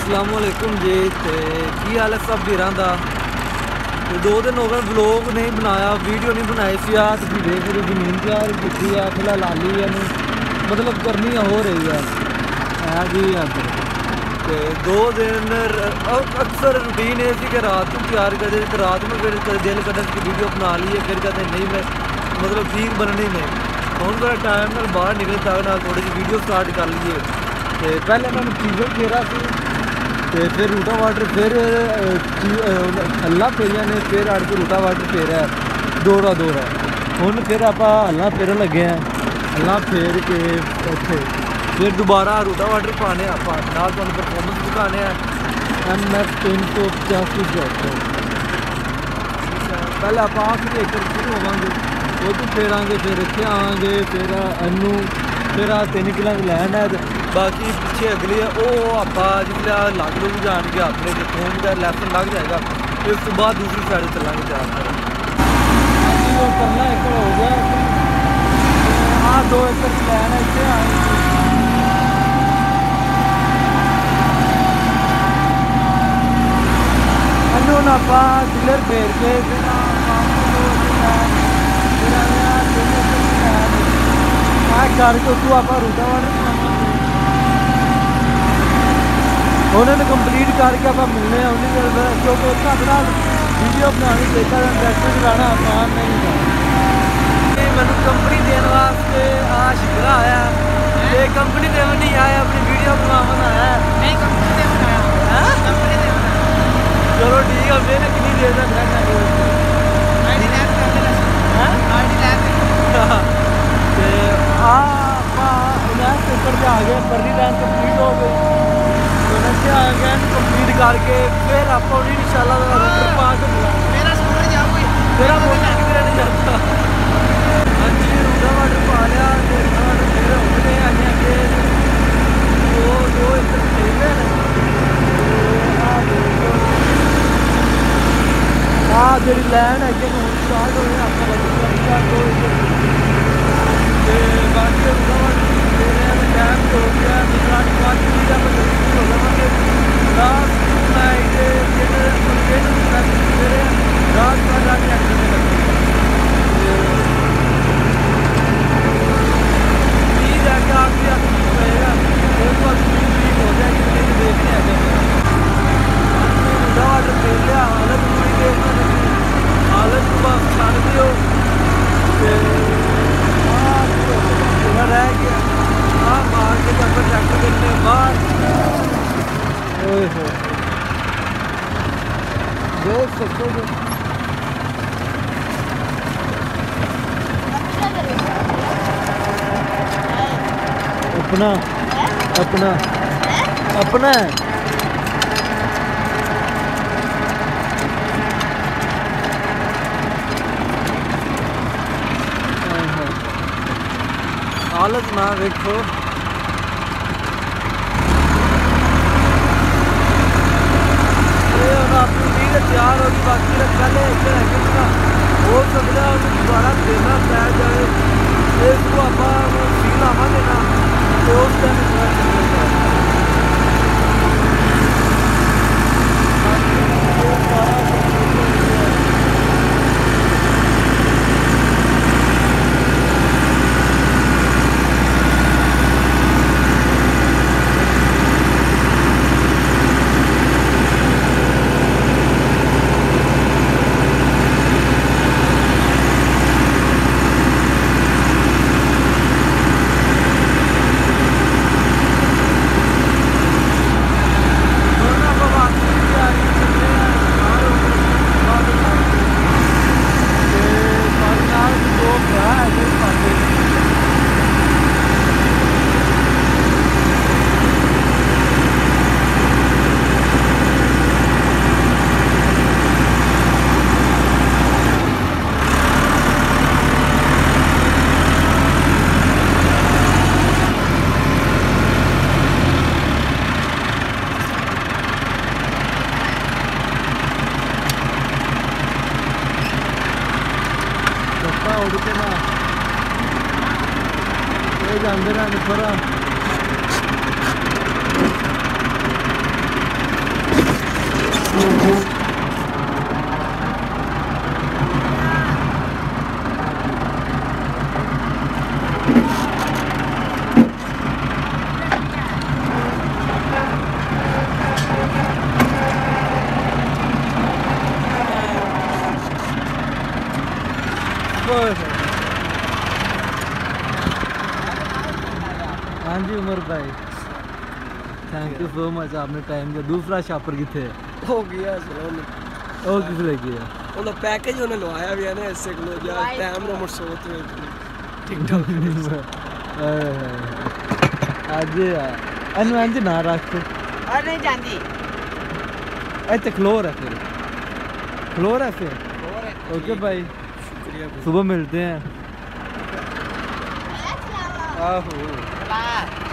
अस्सलाम वालेकुम जी। ते की हाल है सब वीरां दा। ते 2 दिन हो गए व्लॉग नहीं बनाया, वीडियो नहीं बनाई सी। तुसीं देख रहे जमीन तैयार की है, फिलहाल लाली है मतलब गर्मी हो रही है जी। तो 2 दिन अक्सर रूटीन ये सी कि रात को तैयार करते तो रात में फिर दिल करता कि वीडियो बना लीए, फिर कहते नहीं मैं मतलब ठीक बननी नहीं। हूँ मेरा टाइम नाल बाहर निकल सकना, थोड़ी जी वीडियो स्टार्ट कर लीए। तो पहले मैं चीज़ें फेरा सी, तो फिर रूटा वाटर फिर हल्ला फेरिया ने, फिर अड़ के रूटा वाटर फेरा दौरा हूँ फिर आप हल्ला फेरन लगे हैं। हल्ला फेर के उठे फिर दोबारा रूटा वाटर पाने नाल तुहानूं परफॉर्मेंस दिखाने MS 385 पहले आप आखिरी एक शुरू होवांगे, उधर फेरांगे, फिर इत्थे आवांगे, फिर इनू फिर 3 किलो की लैन है। बाकी पिछे अगली है वो आप जिसले लग लुग जाएंगे अपने फोन का लैसन लग जाएगा, फिर उस तो बाद दूसरी साइड चलेंगे तैयार कर। करना एकड़ हो गया, 2 एकड़ की लैन है इतने आएंगे। इनू आप डिलर फेर के करके उसको आप रूटा वाटर उन्होंने कंप्लीट करके आप मिलने क्योंकि उस हिसाब से वीडियो बनानी देखा इंटरेक्शन चलाना आसान नहीं था। मैंने कंपनी देने वास्ते शिकरा आया, ये कंपनी देवन नहीं आया, अपनी वीडियो बनावन आया। नहीं कंपनी देवन आया, कंपनी देवन आया। चलो ठीक है, मैंने कितनी देर तक रहना आ गए, पहली लाइन कंप्लीट हो गई, तो नशे आ गए कंप्लीट करके फिर आप इंशाल्लाह रूटर पा के मेरा स्कूटर जाऊँगी, मेरा मोटर नहीं जाता। हाँ जी, रूटा वाटर पा लिया, फिर उठने आगे आगे 2 एकड़ चाहिए जी लैन है कि स्टार्ट हो गया आपका 2 एकड़। बाकी टाइम तो हो गया, देख सकते हो अपना अपना अपना हालत ना देखो। तैयार होगी, बाकी पहले हो सकता है दोबारा देना पै जाए, इसको आप फील आवागे ना तो उस टाइम उड़ते ना ये अंदर आने थोड़ा भाई, थैंक यू सो मच, आपने टाइम दिया। दूसरा शापर किथे है? हो गया चलो ਉਹ ਕਿਸ ਲੈ ਗਿਆ ਉਹਦਾ ਪੈਕੇਜ ਉਹਨੇ ਲਵਾਇਆ ਵੀ ਹੈ ਨਾ ਇਸੇ ਕੋਲ ਯਾਰ ਟਾਈਮ ਨੂੰ ਮਰਸੋਤ ਵੇ ਟਿਕਟੌਕ ਅੱਜ ਇਹਨੂੰ ਇੰਜ ਨਾ ਰੱਖ ਆ ਨਹੀਂ ਜਾਂਦੀ ਇੱਥੇ ਖਲੋਰ ਹੈ ਫਿਰ फ्लोर है फिर ओके भाई शुक्रिया सुबह मिलते हैं आहो